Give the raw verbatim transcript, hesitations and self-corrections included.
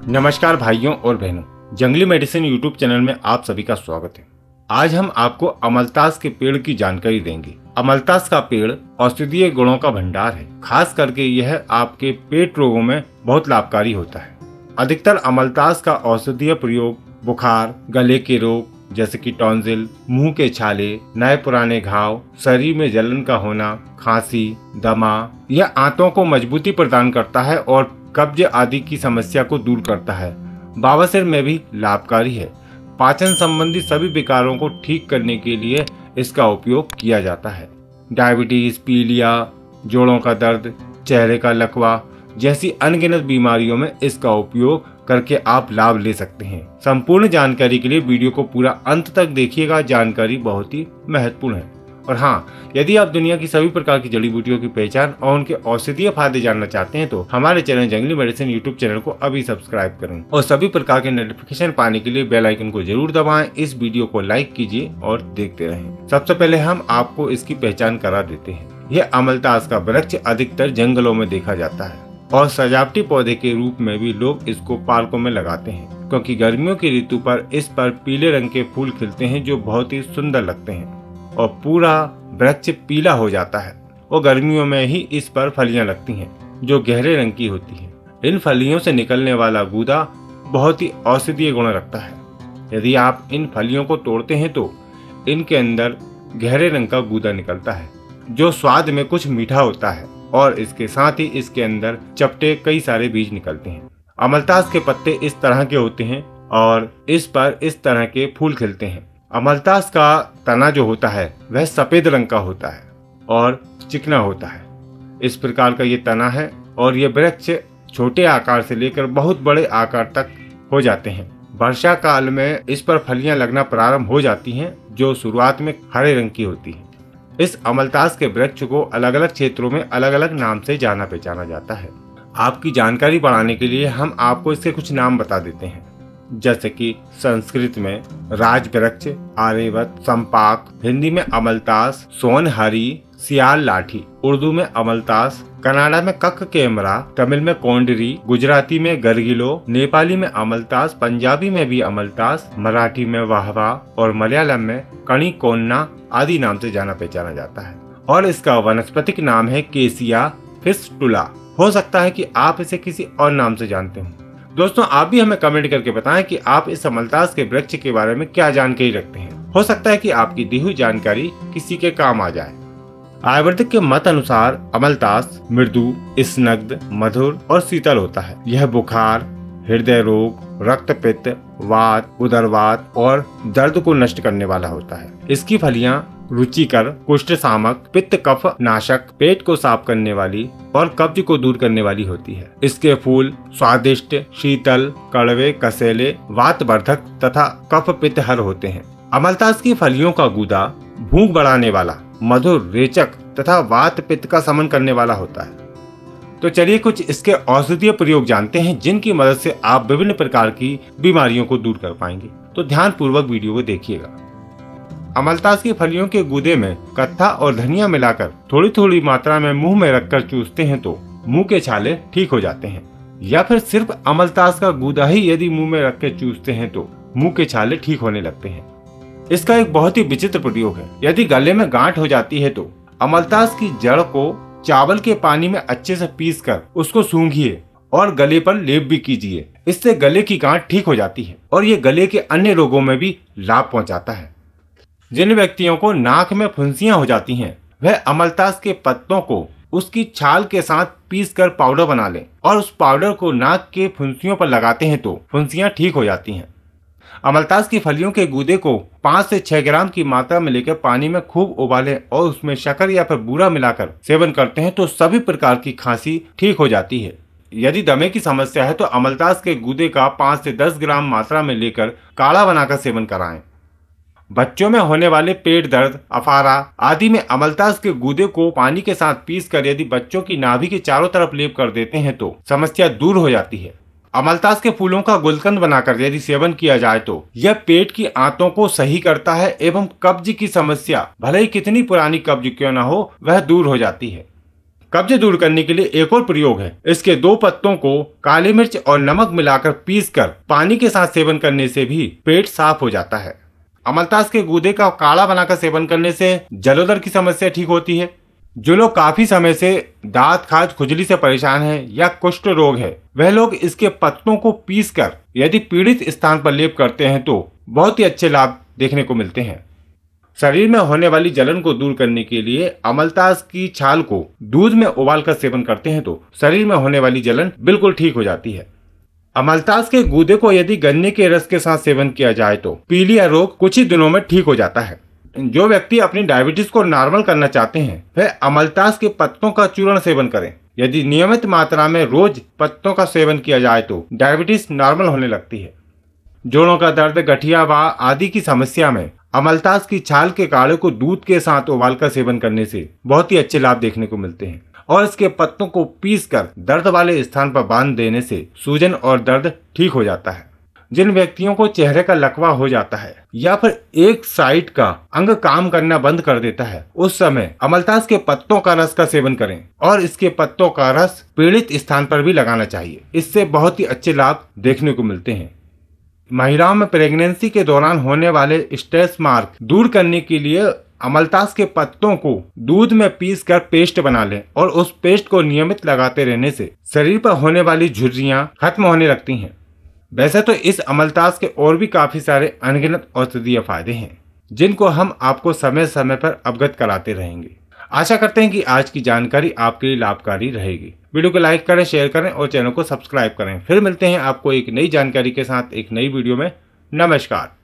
नमस्कार भाइयों और बहनों, जंगली मेडिसिन यूट्यूब चैनल में आप सभी का स्वागत है। आज हम आपको अमलतास के पेड़ की जानकारी देंगे। अमलतास का पेड़ औषधीय गुणों का भंडार है। खास करके यह आपके पेट रोगों में बहुत लाभकारी होता है। अधिकतर अमलतास का औषधीय प्रयोग बुखार, गले के रोग जैसे कि टॉन्सिल, मुंह के छाले, नए पुराने घाव, शरीर में जलन का होना, खांसी, दमा या आंतों को मजबूती प्रदान करता है और कब्ज आदि की समस्या को दूर करता है। बवासीर में भी लाभकारी है। पाचन संबंधी सभी विकारों को ठीक करने के लिए इसका उपयोग किया जाता है। डायबिटीज, पीलिया, जोड़ों का दर्द, चेहरे का लकवा जैसी अनगिनत बीमारियों में इसका उपयोग करके आप लाभ ले सकते हैं। संपूर्ण जानकारी के लिए वीडियो को पूरा अंत तक देखिएगा। जानकारी बहुत ही महत्वपूर्ण है। और हाँ, यदि आप दुनिया की सभी प्रकार की जड़ी बूटियों की पहचान और उनके औषधीय फायदे जानना चाहते हैं तो हमारे चैनल जंगली मेडिसिन यूट्यूब चैनल को अभी सब्सक्राइब करें और सभी प्रकार के नोटिफिकेशन पाने के लिए बेल आइकन को जरूर दबाएं। इस वीडियो को लाइक कीजिए और देखते रहें। सबसे पहले हम आपको इसकी पहचान करा देते हैं। यह अमलतास का वृक्ष अधिकतर जंगलों में देखा जाता है और सजावटी पौधे के रूप में भी लोग इसको पार्कों में लगाते हैं, क्योंकि गर्मियों की ऋतु पर इस पर पीले रंग के फूल खिलते हैं जो बहुत ही सुंदर लगते हैं और पूरा वृक्ष पीला हो जाता है। और गर्मियों में ही इस पर फलियां लगती हैं जो गहरे रंग की होती हैं। इन फलियों से निकलने वाला गूदा बहुत ही औषधीय गुण रखता है। यदि आप इन फलियों को तोड़ते हैं तो इनके अंदर गहरे रंग का गूदा निकलता है जो स्वाद में कुछ मीठा होता है और इसके साथ ही इसके अंदर चपटे कई सारे बीज निकलते हैं। अमलतास के पत्ते इस तरह के होते हैं और इस पर इस तरह के फूल खिलते हैं। अमलतास का तना जो होता है वह सफेद रंग का होता है और चिकना होता है। इस प्रकार का ये तना है और ये वृक्ष छोटे आकार से लेकर बहुत बड़े आकार तक हो जाते हैं। वर्षा काल में इस पर फलियां लगना प्रारंभ हो जाती हैं जो शुरुआत में हरे रंग की होती हैं। इस अमलतास के वृक्ष को अलग अलग क्षेत्रों में अलग अलग नाम से जाना पहचाना जाता है। आपकी जानकारी बढ़ाने के लिए हम आपको इसके कुछ नाम बता देते हैं, जैसे कि संस्कृत में राज वृक्ष, आर्यवत, संपाक, हिंदी में अमलतास, सोनहरी, सियाल लाठी, उर्दू में अमलतास, कन्नड़ा में कक्क केमरा, तमिल में कोंडरी, गुजराती में गरगिलो, नेपाली में अमलतास, पंजाबी में भी अमलतास, मराठी में वाहवा और मलयालम में कणी कोन्ना आदि नाम से जाना पहचाना जाता है। और इसका वनस्पतिक नाम है केसिया फिस्टुला। हो सकता है कि आप इसे किसी और नाम से जानते हो। दोस्तों, आप भी हमें कमेंट करके बताएं कि आप इस अमलतास के वृक्ष के बारे में क्या जानकारी रखते हैं। हो सकता है कि आपकी दी हुई जानकारी किसी के काम आ जाए। आयुर्वेदिक के मत अनुसार अमलतास मृदु, स्निग्ध, मधुर और शीतल होता है। यह बुखार, हृदय रोग, रक्तपित्त, वात, उदरवात और दर्द को नष्ट करने वाला होता है। इसकी फलियां रुचिकर, कुष्ठ शामक, पित्त कफ नाशक, पेट को साफ करने वाली और कब्ज को दूर करने वाली होती है। इसके फूल स्वादिष्ट, शीतल, कड़वे, कसेले, वातवर्धक तथा कफ पित्त हर होते हैं। अमलतास की फलियों का गूदा भूख बढ़ाने वाला, मधुर, रेचक तथा वात पित्त का शमन करने वाला होता है। तो चलिए कुछ इसके औषधीय प्रयोग जानते हैं जिनकी मदद से आप विभिन्न प्रकार की बीमारियों को दूर कर पाएंगे। तो ध्यान पूर्वक वीडियो को देखिएगा। अमलतास की फलियों के गूदे में कत्था और धनिया मिलाकर थोड़ी थोड़ी मात्रा में मुंह में रखकर चूसते हैं तो मुंह के छाले ठीक हो जाते हैं। या फिर सिर्फ अमलतास का गूदा ही यदि मुंह में रख के चूसते हैं तो मुंह के छाले ठीक होने लगते हैं। इसका एक बहुत ही विचित्र प्रयोग है। यदि गले में गांठ हो जाती है तो अमलतास की जड़ को चावल के पानी में अच्छे से पीस कर उसको सूंघिए और गले पर लेप भी कीजिए। इससे गले की गांठ ठीक हो जाती है और ये गले के अन्य रोगों में भी लाभ पहुंचाता है। जिन व्यक्तियों को नाक में फुंसियां हो जाती हैं, वह अमलतास के पत्तों को उसकी छाल के साथ पीस कर पाउडर बना लें और उस पाउडर को नाक के फुंसियों पर लगाते हैं तो फुंसियां ठीक हो जाती हैं। अमलतास की फलियों के गूदे को पाँच से छह ग्राम की मात्रा में लेकर पानी में खूब उबालें और उसमें शक्कर या फिर बूरा मिलाकर सेवन करते हैं तो सभी प्रकार की खांसी ठीक हो जाती है। यदि दमे की समस्या है तो अमलतास के गूदे का पाँच से दस ग्राम मात्रा में लेकर काढ़ा बनाकर सेवन कराएं। बच्चों में होने वाले पेट दर्द, अफारा आदि में अमलतास के गूदे को पानी के साथ पीसकर यदि बच्चों की नाभि के चारों तरफ लेप कर देते हैं तो समस्या दूर हो जाती है। अमलतास के फूलों का गुलकंद बनाकर यदि सेवन किया जाए तो यह पेट की आंतों को सही करता है एवं कब्ज की समस्या, भले ही कितनी पुरानी कब्ज क्यों न हो, वह दूर हो जाती है। कब्ज दूर करने के लिए एक और प्रयोग है। इसके दो पत्तों को काली मिर्च और नमक मिलाकर पीसकर पानी के साथ सेवन करने से भी पेट साफ हो जाता है। अमलतास के गूदे का काढ़ा बनाकर सेवन करने से जलोदर की समस्या ठीक होती है। जो लोग काफी समय से दांत खाज खुजली से परेशान हैं या कुष्ठ रोग है, वह लोग इसके पत्तों को पीसकर यदि पीड़ित स्थान पर लेप करते हैं तो बहुत ही अच्छे लाभ देखने को मिलते हैं। शरीर में होने वाली जलन को दूर करने के लिए अमलतास की छाल को दूध में उबालकर सेवन करते हैं तो शरीर में होने वाली जलन बिल्कुल ठीक हो जाती है। अमलतास के गूदे को यदि गन्ने के रस के साथ सेवन किया जाए तो पीलिया रोग कुछ ही दिनों में ठीक हो जाता है। जो व्यक्ति अपनी डायबिटीज को नॉर्मल करना चाहते हैं वह अमलतास के पत्तों का चूर्ण सेवन करें। यदि नियमित मात्रा में रोज पत्तों का सेवन किया जाए तो डायबिटीज नॉर्मल होने लगती है। जोड़ों का दर्द, गठिया वाह आदि की समस्या में अमलतास की छाल के काढ़े को दूध के साथ उबालकर सेवन करने से बहुत ही अच्छे लाभ देखने को मिलते हैं और इसके पत्तों को पीसकर दर्द वाले स्थान पर बांध देने से सूजन और दर्द ठीक हो जाता है। जिन व्यक्तियों को चेहरे का लकवा हो जाता है या फिर एक साइड का अंग काम करना बंद कर देता है, उस समय अमलतास के पत्तों का रस का सेवन करें और इसके पत्तों का रस पीड़ित स्थान पर भी लगाना चाहिए। इससे बहुत ही अच्छे लाभ देखने को मिलते हैं। महिलाओं में प्रेगनेंसी के दौरान होने वाले स्ट्रेस मार्क दूर करने के लिए अमलतास के पत्तों को दूध में पीसकर पेस्ट बना लें और उस पेस्ट को नियमित लगाते रहने से शरीर पर होने वाली झुर्रियां खत्म होने लगती हैं। वैसे तो इस अमलतास के और भी काफी सारे अनगिनत औषधीय फायदे हैं जिनको हम आपको समय समय पर अवगत कराते रहेंगे। आशा करते हैं कि आज की जानकारी आपके लिए लाभकारी रहेगी। वीडियो को लाइक करें, शेयर करें और चैनल को सब्सक्राइब करें। फिर मिलते हैं आपको एक नई जानकारी के साथ एक नई वीडियो में। नमस्कार।